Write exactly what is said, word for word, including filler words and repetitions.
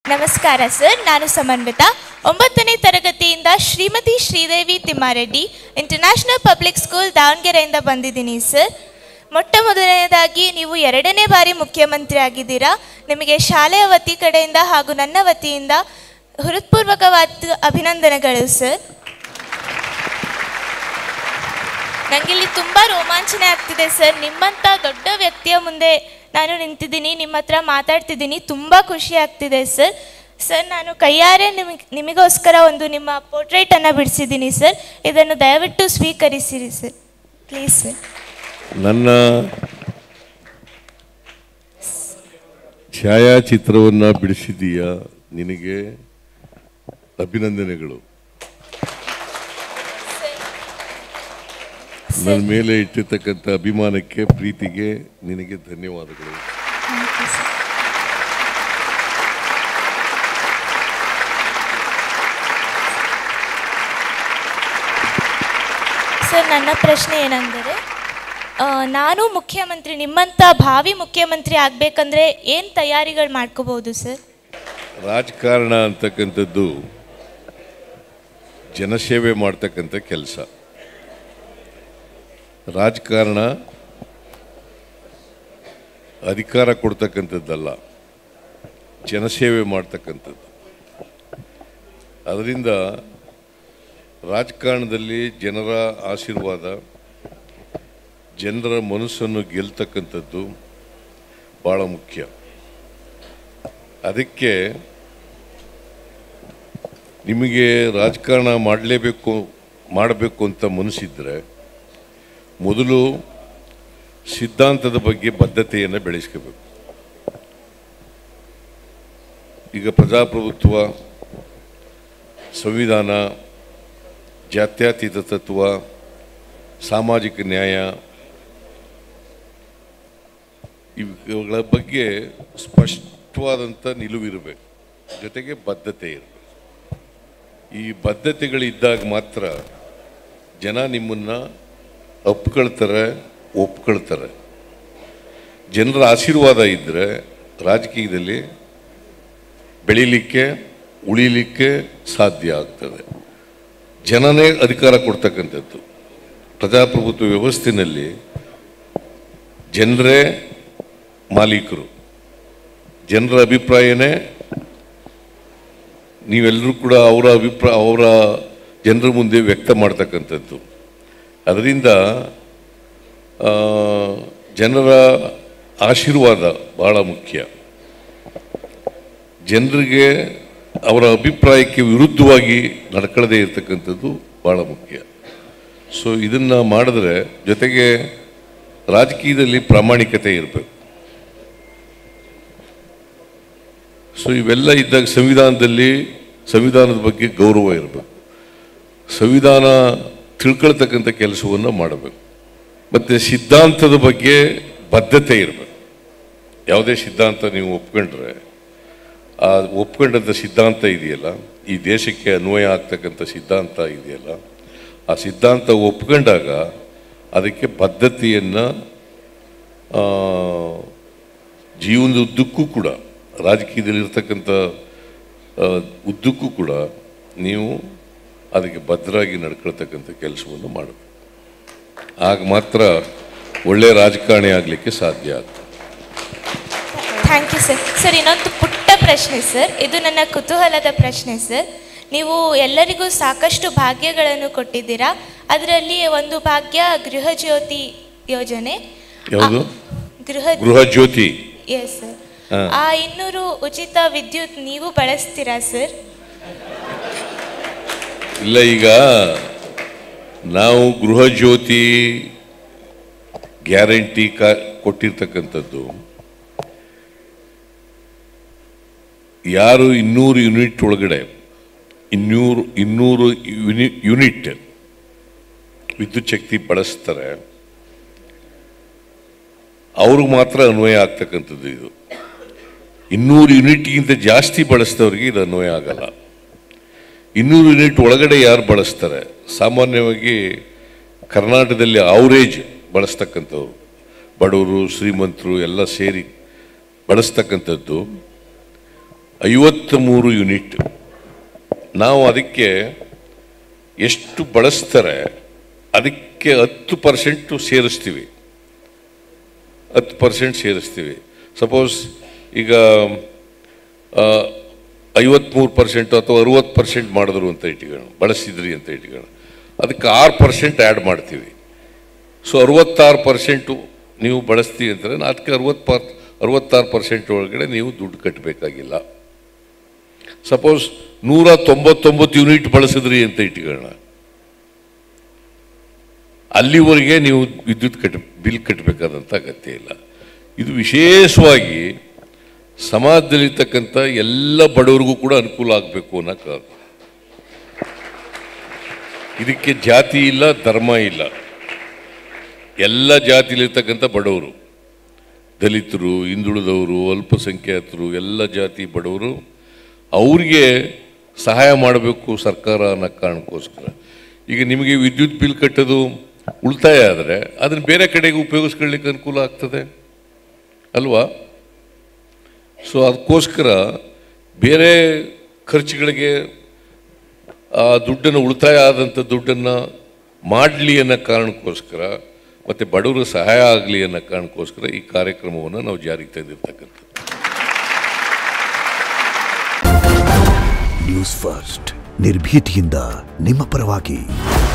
ನಮಸ್ಕಾರ ಸರ್, ನಾನು ಸಮನ್ವಿತಾ. ಒಂಬತ್ತನೇ ತರಗತಿಯಿಂದ Shrimati Sridevi Thimmareddy international public school ದಾವಣಗೆರೆಯಿಂದ ಬಂದಿದ್ದೀನಿ ಸರ್. ಮೊಟ್ಟ ಮೊದಲನೇದಾಗಿ ನೀವು ಎರಡನೇ ಬಾರಿ ಮುಖ್ಯಮಂತ್ರಿ ಆಗಿದ್ದೀರಾ. ನಿಮಗೆ ಶಾಲೆಯ ವತಿ ಕಡೆಯಿಂದ ಹಾಗೂ ನನ್ನ ವತಿಯಿಂದ ಹೃತ್ಪೂರ್ವಕವಾದ ಅಭಿನಂದನೆಗಳು ಸರ್. ನನಗಿಲ್ಲಿ ತುಂಬ ರೋಮಾಂಚನ ಆಗ್ತಿದೆ ಸರ್. ನಿಮ್ಮಂಥ ದೊಡ್ಡ ವ್ಯಕ್ತಿಯ ಮುಂದೆ ನಾನು ನಿಂತಿದ್ದೀನಿ, ನಿಮ್ಮ ಹತ್ರ ಮಾತಾಡ್ತಿದ್ದೀನಿ, ತುಂಬ ಖುಷಿ ಆಗ್ತಿದೆ ಸರ್. ಸರ್, ನಾನು ಕೈಯಾರೆ ನಿಮಗೆ ನಿಮಗೋಸ್ಕರ ಒಂದು ನಿಮ್ಮ ಪೋರ್ಟ್ರೇಟನ್ನು ಬಿಡಿಸಿದ್ದೀನಿ ಸರ್. ಇದನ್ನು ದಯವಿಟ್ಟು ಸ್ವೀಕರಿಸಿರಿ ಸರ್, ಪ್ಲೀಸ್ ಸರ್. ನನ್ನ ಛಾಯಾಚಿತ್ರವನ್ನು ಬಿಡಿಸಿದೀಯಾ, ನಿನಗೆ ಅಭಿನಂದನೆಗಳು. ನನ್ನ ಮೇಲೆ ಇಟ್ಟಿರ್ತಕ್ಕಂಥ ಅಭಿಮಾನಕ್ಕೆ, ಪ್ರೀತಿಗೆ ನಿನಗೆ ಧನ್ಯವಾದಗಳು. ಸರ್, ನನ್ನ ಪ್ರಶ್ನೆ ಏನೆಂದರೆ, ನಾನು ಮುಖ್ಯಮಂತ್ರಿ, ನಿಮ್ಮಂಥ ಭಾವಿ ಮುಖ್ಯಮಂತ್ರಿ ಆಗಬೇಕಂದ್ರೆ ಏನು ತಯಾರಿಗಳು ಮಾಡ್ಕೋಬಹುದು ಸರ್? ರಾಜಕಾರಣ ಅಂತಕ್ಕಂಥದ್ದು ಜನಸೇವೆ ಮಾಡ್ತಕ್ಕಂಥ ಕೆಲಸ. ರಾಜಕಾರಣ ಅಧಿಕಾರ ಕೊಡ್ತಕ್ಕಂಥದ್ದಲ್ಲ, ಜನಸೇವೆ ಮಾಡ್ತಕ್ಕಂಥದ್ದು. ಅದರಿಂದ ರಾಜಕಾರಣದಲ್ಲಿ ಜನರ ಆಶೀರ್ವಾದ, ಜನರ ಮನಸ್ಸನ್ನು ಗೆಲ್ತಕ್ಕಂಥದ್ದು ಭಾಳ ಮುಖ್ಯ. ಅದಕ್ಕೆ ನಿಮಗೆ ರಾಜಕಾರಣ ಮಾಡಲೇಬೇಕು ಮಾಡಬೇಕು ಅಂತ ಮನಸ್ಸಿದ್ರೆ ಮೊದಲು ಸಿದ್ಧಾಂತದ ಬಗ್ಗೆ ಬದ್ಧತೆಯನ್ನು ಬೆಳೆಸ್ಕೋಬೇಕು. ಈಗ ಪ್ರಜಾಪ್ರಭುತ್ವ, ಸಂವಿಧಾನ, ಜಾತ್ಯತೀತ ತತ್ವ, ಸಾಮಾಜಿಕ ನ್ಯಾಯ ಇವುಗಳ ಬಗ್ಗೆ ಸ್ಪಷ್ಟವಾದಂಥ ನಿಲುವಿರಬೇಕು, ಜೊತೆಗೆ ಬದ್ಧತೆ ಇರಬೇಕು. ಈ ಬದ್ಧತೆಗಳಿದ್ದಾಗ ಮಾತ್ರ ಜನ ನಿಮ್ಮನ್ನು ಒಪ್ಕೊಳ್ತಾರೆ, ಒಪ್ಕೊಳ್ತಾರೆ. ಜನರ ಆಶೀರ್ವಾದ ಇದ್ದರೆ ರಾಜಕೀಯದಲ್ಲಿ ಬೆಳೀಲಿಕ್ಕೆ, ಉಳಿಲಿಕ್ಕೆ ಸಾಧ್ಯ ಆಗ್ತದೆ. ಜನನೇ ಅಧಿಕಾರ ಕೊಡ್ತಕ್ಕಂಥದ್ದು. ಪ್ರಜಾಪ್ರಭುತ್ವ ವ್ಯವಸ್ಥೆಯಲ್ಲಿ ಜನರೇ ಮಾಲೀಕರು, ಜನರ ಅಭಿಪ್ರಾಯನೇ ನೀವೆಲ್ಲರೂ ಕೂಡ ಅವರ ಅಭಿಪ್ರಾಯ ಅವರ ಜನರ ಮುಂದೆ ವ್ಯಕ್ತ ಮಾಡ್ತಕ್ಕಂಥದ್ದು. ಅದರಿಂದ ಜನರ ಆಶೀರ್ವಾದ ಭಾಳ ಮುಖ್ಯ. ಜನರಿಗೆ ಅವರ ಅಭಿಪ್ರಾಯಕ್ಕೆ ವಿರುದ್ಧವಾಗಿ ನಡ್ಕೊಳ್ಳದೇ ಇರತಕ್ಕಂಥದ್ದು ಭಾಳ ಮುಖ್ಯ. ಸೊ ಇದನ್ನು ಮಾಡಿದ್ರೆ, ಜೊತೆಗೆ ರಾಜಕೀಯದಲ್ಲಿ ಪ್ರಾಮಾಣಿಕತೆ ಇರಬೇಕು. ಸೊ ಇವೆಲ್ಲ ಇದ್ದಾಗ ಸಂವಿಧಾನದಲ್ಲಿ ಸಂವಿಧಾನದ ಬಗ್ಗೆ ಗೌರವ ಇರಬೇಕು, ಸಂವಿಧಾನ ತಿಳ್ಕೊಳ್ತಕ್ಕಂಥ ಕೆಲಸವನ್ನು ಮಾಡಬೇಕು, ಮತ್ತು ಸಿದ್ಧಾಂತದ ಬಗ್ಗೆ ಬದ್ಧತೆ ಇರಬೇಕು. ಯಾವುದೇ ಸಿದ್ಧಾಂತ ನೀವು ಒಪ್ಕೊಂಡ್ರೆ, ಆ ಒಪ್ಕೊಂಡಂಥ ಸಿದ್ಧಾಂತ ಇದೆಯಲ್ಲ, ಈ ದೇಶಕ್ಕೆ ಅನ್ವಯ ಆಗ್ತಕ್ಕಂಥ ಸಿದ್ಧಾಂತ ಇದೆಯಲ್ಲ, ಆ ಸಿದ್ಧಾಂತ ಒಪ್ಕೊಂಡಾಗ ಅದಕ್ಕೆ ಬದ್ಧತೆಯನ್ನು ಜೀವನದ ಉದ್ದಕ್ಕೂ ಕೂಡ, ರಾಜಕೀಯದಲ್ಲಿರ್ತಕ್ಕಂಥ ಉದ್ದಕ್ಕೂ ಕೂಡ ನೀವು ಅದಕ್ಕೆ ಭದ್ರಾಗಿ ನಡ್ಕೊಳ್ತಕ್ಕಂಥ ಕೆಲಸವನ್ನು ಮಾಡಬೇಕು. ಆಗ ಮಾತ್ರ ಒಳ್ಳೆಯ ರಾಜಕಾರಣಿ ಆಗಲಿಕ್ಕೆ ಸಾಧ್ಯ ಆಗ್ತದೆ. Thank you sir. ಸರ್, ಇನ್ನೊಂದು ಪುಟ್ಟ ಪ್ರಶ್ನೆ ಸರ್, ಇದು ನನ್ನ ಕುತೂಹಲದ ಪ್ರಶ್ನೆ ಸರ್. ನೀವು ಎಲ್ಲರಿಗೂ ಸಾಕಷ್ಟು ಭಾಗ್ಯಗಳನ್ನು ಕೊಟ್ಟಿದ್ದೀರಾ. ಅದರಲ್ಲಿ ಒಂದು ಭಾಗ್ಯ ಗೃಹ ಜ್ಯೋತಿ ಯೋಜನೆ. ಯಾವುದು? ಗೃಹ ಗೃಹ ಜ್ಯೋತಿ. Yes sir. ಆ ಇನ್ನೂರು ಉಚಿತ ವಿದ್ಯುತ್ ನೀವು ಬಳಸ್ತೀರಾ ಸರ್? ಇಲ್ಲ, ಈಗ ನಾವು ಗೃಹ ಜ್ಯೋತಿ ಗ್ಯಾರಂಟಿ ಕಾ ಕೊಟ್ಟಿರ್ತಕ್ಕಂಥದ್ದು ಯಾರು ಇನ್ನೂರು ಯೂನಿಟ್ ಒಳಗಡೆ ಇನ್ನೂರು ಇನ್ನೂರು ಯೂನಿ ಯೂನಿಟ್ ವಿದ್ಯುತ್ ಶಕ್ತಿ ಬಳಸ್ತಾರೆ, ಅವ್ರಿಗೆ ಮಾತ್ರ ಅನ್ವಯ ಆಗ್ತಕ್ಕಂಥದ್ದು ಇದು. ಇನ್ನೂರು ಯೂನಿಟ್ಗಿಂತ ಜಾಸ್ತಿ ಬಳಸಿದವ್ರಿಗೆ ಇದು ಅನ್ವಯ ಆಗಲ್ಲ. ಇನ್ನೂರು ಯೂನಿಟ್ ಒಳಗಡೆ ಯಾರು ಬಳಸ್ತಾರೆ, ಸಾಮಾನ್ಯವಾಗಿ ಕರ್ನಾಟಕದಲ್ಲಿ ಅವರೇಜ್ ಬಳಸ್ತಕ್ಕಂಥವ್ರು, ಬಡವರು ಶ್ರೀಮಂತರು ಎಲ್ಲ ಸೇರಿ ಬಳಸ್ತಕ್ಕಂಥದ್ದು ಐವತ್ತ್ಮೂರು ಯೂನಿಟ್. ನಾವು ಅದಕ್ಕೆ ಎಷ್ಟು ಬಳಸ್ತಾರೆ ಅದಕ್ಕೆ ಹತ್ತು ಪರ್ಸೆಂಟು ಸೇರಿಸ್ತೀವಿ ಹತ್ತು ಪರ್ಸೆಂಟ್ ಸೇರಿಸ್ತೀವಿ ಸಪೋಸ್ ಈಗ ಐವತ್ತ್ಮೂರು ಪರ್ಸೆಂಟು ಅಥವಾ ಅರುವತ್ತು ಪರ್ಸೆಂಟ್ ಮಾಡಿದ್ರು ಅಂತ ಇಟ್ಕೊಳ್ಳೋಣ, ಬಳಸಿದ್ರಿ ಅಂತ ಇಟ್ಕೊಳ್ಳೋಣ, ಅದಕ್ಕೆ ಆರು ಪರ್ಸೆಂಟ್ ಆ್ಯಡ್ ಮಾಡ್ತೀವಿ. ಸೊ ಅರುವತ್ತಾರು ಪರ್ಸೆಂಟು ನೀವು ಬಳಸ್ತೀವಿ ಅಂತಾರೆ, ಅದಕ್ಕೆ ಅರುವತ್ತು ಪರ್ ಅರುವತ್ತಾರು ಪರ್ಸೆಂಟ್ ಒಳಗಡೆ ನೀವು ದುಡ್ಡು ಕಟ್ಟಬೇಕಾಗಿಲ್ಲ. ಸಪೋಸ್ ನೂರ ತೊಂಬತ್ತೊಂಬತ್ತು ಯೂನಿಟ್ ಬಳಸಿದ್ರಿ ಅಂತ ಇಟ್ಕೊಳ್ಳೋಣ, ಅಲ್ಲಿವರೆಗೆ ನೀವು ವಿದ್ಯುತ್ ಕಟ್ ಬಿಲ್ ಕಟ್ಟಬೇಕಾದಂಥ ಅಗತ್ಯ ಇಲ್ಲ. ಇದು ವಿಶೇಷವಾಗಿ ಸಮಾಜದಲ್ಲಿರ್ತಕ್ಕಂಥ ಎಲ್ಲ ಬಡವರಿಗೂ ಕೂಡ ಅನುಕೂಲ ಆಗಬೇಕು ಅನ್ನೋಕ್ಕೆ. ಇದಕ್ಕೆ ಜಾತಿ ಇಲ್ಲ, ಧರ್ಮ ಇಲ್ಲ, ಎಲ್ಲ ಜಾತಿಲಿರ್ತಕ್ಕಂಥ ಬಡವರು, ದಲಿತರು, ಹಿಂದುಳಿದವರು, ಅಲ್ಪಸಂಖ್ಯಾತರು, ಎಲ್ಲ ಜಾತಿ ಬಡವರು, ಅವ್ರಿಗೆ ಸಹಾಯ ಮಾಡಬೇಕು ಸರ್ಕಾರ ಅನ್ನೋ ಕಾರಣಕ್ಕೋಸ್ಕರ. ಈಗ ನಿಮಗೆ ವಿದ್ಯುತ್ ಬಿಲ್ ಕಟ್ಟೋದು ಉಳಿತಾಯ ಆದರೆ ಅದನ್ನು ಬೇರೆ ಕಡೆಗೆ ಉಪಯೋಗಿಸ್ಕೊಳ್ಳಿಕ್ಕೆ ಅನುಕೂಲ ಆಗ್ತದೆ ಅಲ್ವಾ? ಸೊ ಅದಕ್ಕೋಸ್ಕರ ಬೇರೆ ಖರ್ಚುಗಳಿಗೆ ಆ ದುಡ್ಡನ್ನು, ಉಳಿತಾಯ ಆದಂಥ ದುಡ್ಡನ್ನು ಮಾಡಲಿ ಅನ್ನೋ ಕಾರಣಕ್ಕೋಸ್ಕರ ಮತ್ತು ಬಡವರು ಸಹಾಯ ಆಗಲಿ ಅನ್ನೋ ಕಾರಣಕ್ಕೋಸ್ಕರ ಈ ಕಾರ್ಯಕ್ರಮವನ್ನು ನಾವು ಜಾರಿಗೆ ತಂದಿರ್ತಕ್ಕಂಥದ್ದು. ನ್ಯೂಸ್ ಫಸ್ಟ್, ನಿರ್ಭೀತಿಯಿಂದ ನಿಮ್ಮ ಪರವಾಗಿ.